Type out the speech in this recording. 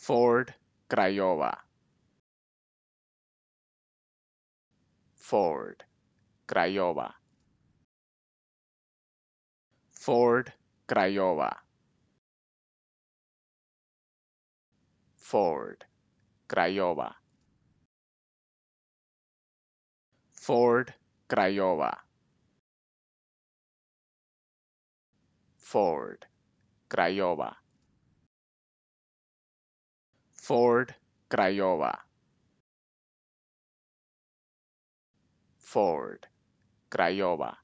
Ford, Craiova. Ford, Craiova. Ford, Craiova. Ford, Craiova. Ford, Craiova. Ford, Craiova. Ford, Craiova. Ford, Craiova.